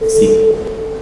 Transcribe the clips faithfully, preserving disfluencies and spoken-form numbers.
See.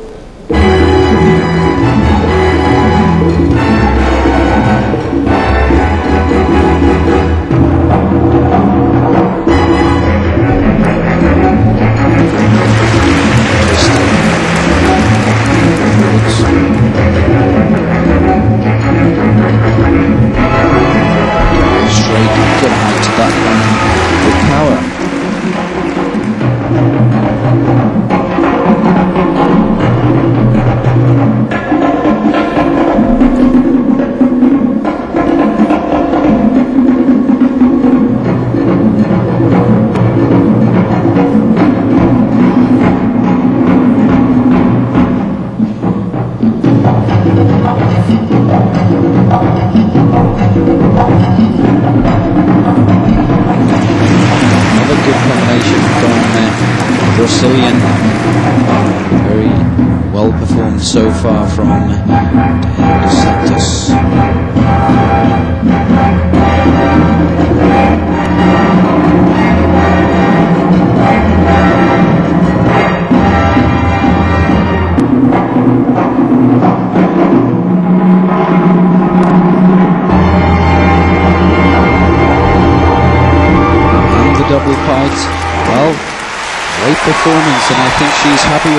Brazilian, very well performed so far from Daiane dos Santos. And the double pied, well, great performance, and I think she's happy with